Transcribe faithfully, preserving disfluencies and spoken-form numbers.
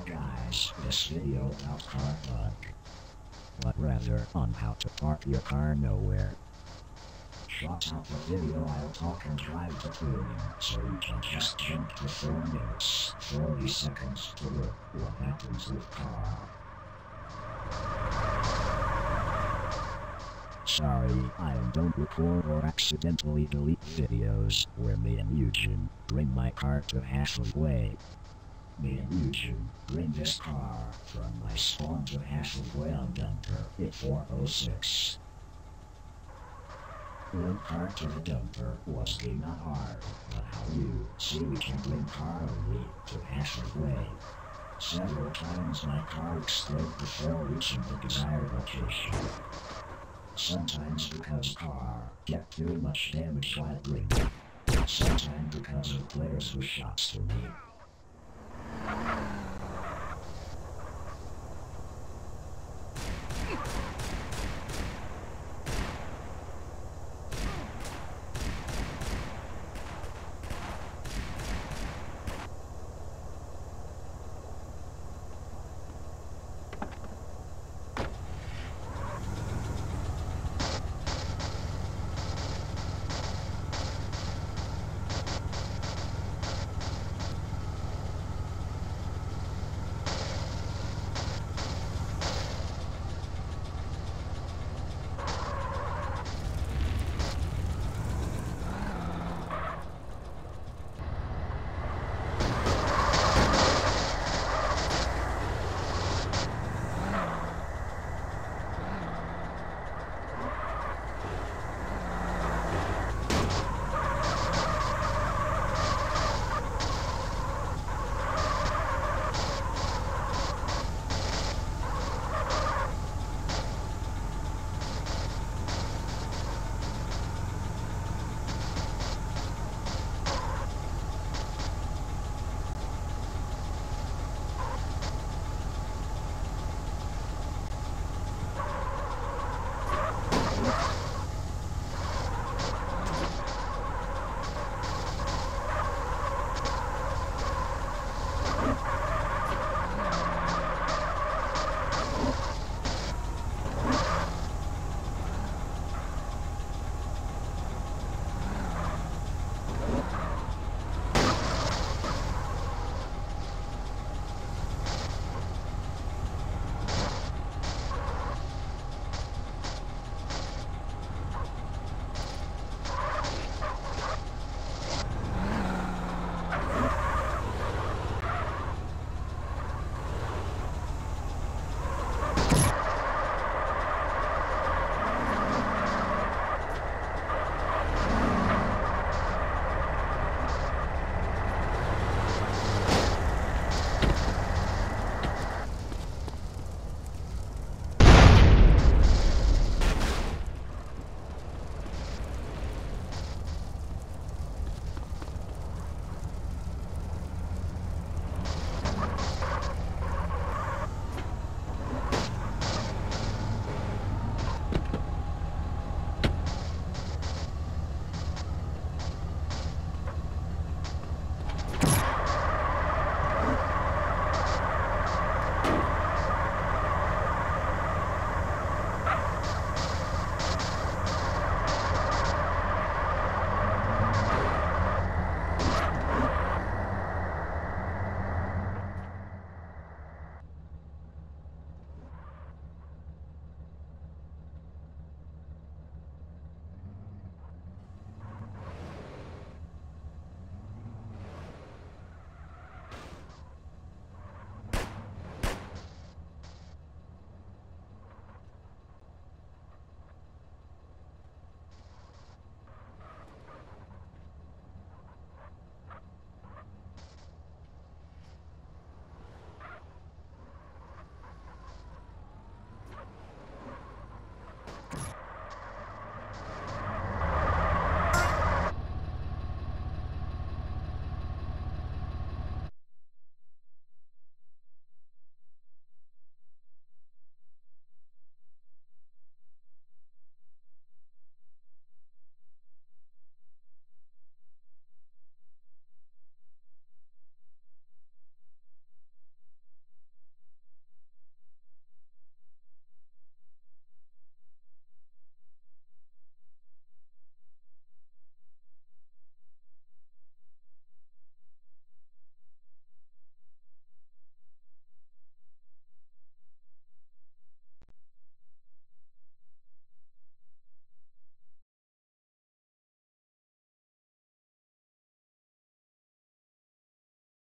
guys, this video about carpark, but rather on how to park your car nowhere. Shut out the video, I'll talk and drive the tuning, so you can just jump to four minutes, forty seconds to look what happens with car. Sorry, I don't record or accidentally delete videos where me and Eugen bring my car to halfway. Me and Eugen bring this car from my spawn to halfway on dumper in four oh six. One car to the dumper was the not hard, but how you see we can bring car only to halfway. Several times my car exploded before reaching the desired location. Sometimes because car get too much damage while bringing. Sometimes because of players who shot through me.